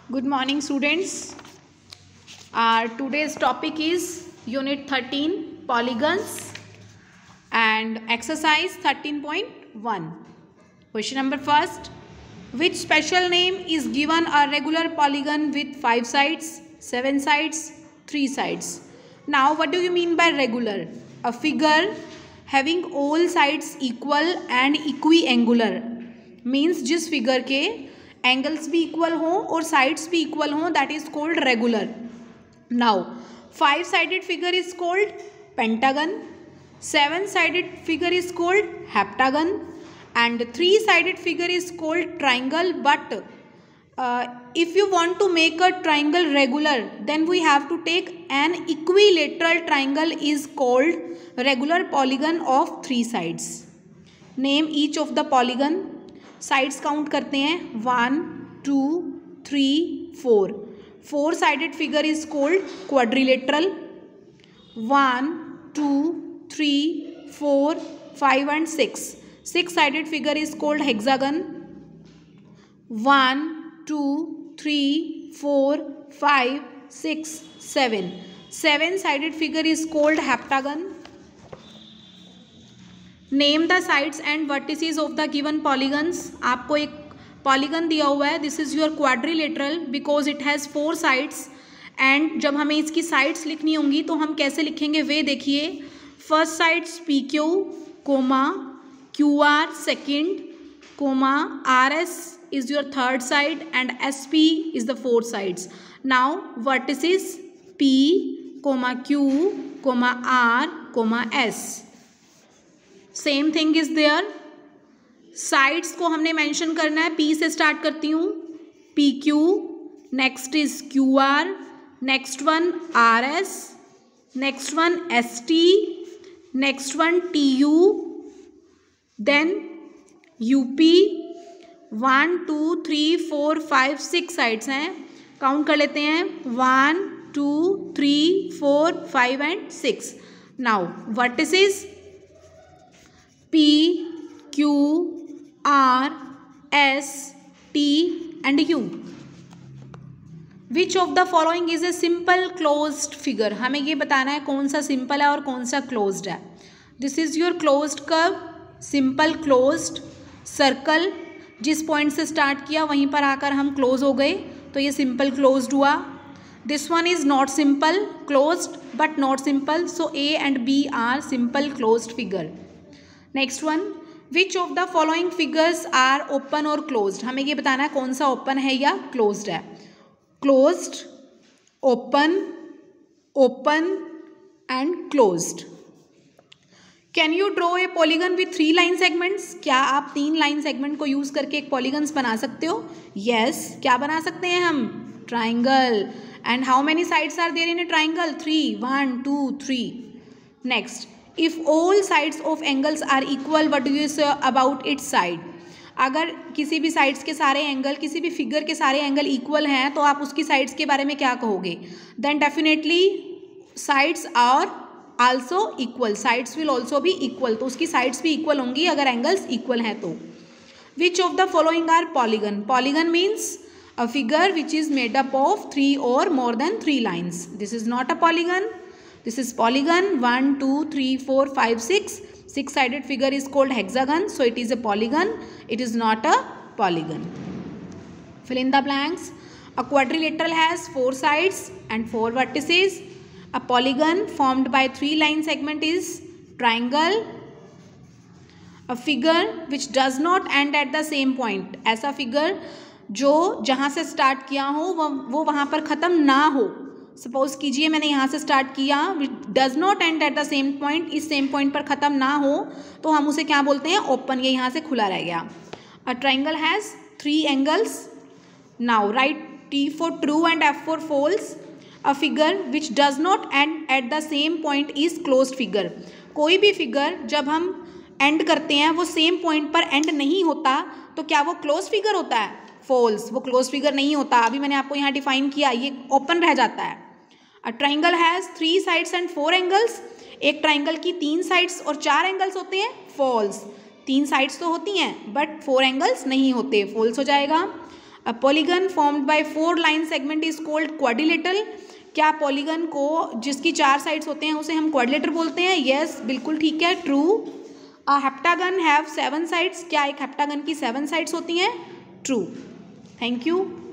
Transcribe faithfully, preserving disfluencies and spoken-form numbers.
Good morning, students. Our today's topic is Unit thirteen, Polygons, and exercise thirteen point one. Question number first. Which special name is given a regular polygon with five sides, seven sides, three sides? Now, what do you mean by regular? A figure having all sides equal and equiangular means जिस figure के angles भी equal हों और sides भी equal हों, that is called regular. Now five sided figure is called pentagon, seven sided figure is called heptagon and three sided figure is called triangle. But if you want to make a triangle regular then we have to take an equilateral triangle is called regular polygon of three sides. Name each of the polygon. Sides count करते हैं. One two three four. Four sided figure is called quadrilateral. One two three four five and six. Six sided figure is called hexagon. One two three four five six seven. Seven sided figure is called heptagon. Name the sides and vertices of the given polygons. आपको एक polygon दिया हुआ है. This is your quadrilateral because it has four sides. And जब हमें इसकी sides लिखनी होंगी तो हम कैसे लिखेंगे वे देखिए. First sides P Q comma Q R second comma R S is your third side and S P is the fourth sides. Now vertices P comma Q comma R comma S. Same thing is there. Sides को हमने mention करना है. P से start करती हूँ. P Q, next is Q R, next one R S, next one S T, next one T U, then U P. One two three four five six sides हैं. काउंट कर लेते हैं. One two three four five and six. Now vertices P, Q, R, S, T and U. Which of the following is a simple closed figure? हमें ये बताना है कौन सा simple है और कौन सा closed है. This is your closed curve, simple closed circle. जिस point से start किया वहीं पर आकर हम close हो गए तो ये simple closed हुआ. This one is not simple, closed but not simple. So A and B are simple closed figure. Next one. Which of the following figures are open और क्लोज्ड. हमें ये बताना है कौन सा ओपन है या क्लोज्ड है. Closed, open, open and closed. Can you draw a polygon with three line segments. क्या आप तीन लाइन सेगमेंट को यूज करके एक पॉलीगन्स बना सकते हो. Yes yes. क्या बना सकते हैं हम. Triangle. And how many sides are there in a triangle. Three. One two three. Next. If all sides of angles are equal, what do you say about its side? अगर किसी भी sides के सारे एंगल, किसी भी figure के सारे angle equal हैं तो आप उसकी साइड्स के बारे में क्या कहोगे. Then definitely sides are also equal. Sides will also भी इक्वल. तो उसकी साइड्स भी इक्वल होंगी अगर एंगल्स इक्वल हैं तो. Which of the following are polygon. Polygon means a figure which is made up of three और more than three lines. This is not a polygon. This is polygon. One, two, three, four, five, six. Six-sided figure is called hexagon. So it is a polygon. It is not a polygon. Fill in the blanks. A quadrilateral has four sides and four vertices. A polygon formed by three line segment is triangle. A figure which does not end at the same point. ऐसा figure जो जहाँ से start किया हो वो वो वहाँ पर ख़त्म ना हो. सपोज कीजिए मैंने यहाँ से स्टार्ट किया. Does not end at the same point. इस सेम पॉइंट पर ख़त्म ना हो तो हम उसे क्या बोलते हैं. ओपन. ये यहाँ से खुला रह गया. A triangle has three angles. Now write T for true and F for false. A figure which does not end at the same point is closed figure. कोई भी फिगर जब हम एंड करते हैं वो सेम पॉइंट पर and नहीं होता तो क्या वो क्लोज फिगर होता है. फॉल्स. वो क्लोज फिगर नहीं होता. अभी मैंने आपको यहाँ डिफाइन किया. ये ओपन रह जाता है. A triangle has three sides and four angles. एक ट्राइंगल की तीन साइड्स और चार एंगल्स होते हैं. फॉल्स. तीन साइड्स तो होती हैं बट फोर एंगल्स नहीं होते. फॉल्स हो जाएगा. A polygon formed by four line segment is called quadrilateral. क्या पॉलीगन को जिसकी चार साइड्स होते हैं उसे हम क्वाड्रिलेटर बोलते हैं? यस, बिल्कुल ठीक है, true. A heptagon have seven sides. क्या एक हेप्टागन की सेवन साइड्स होती हैं? ट्रू। Thank you.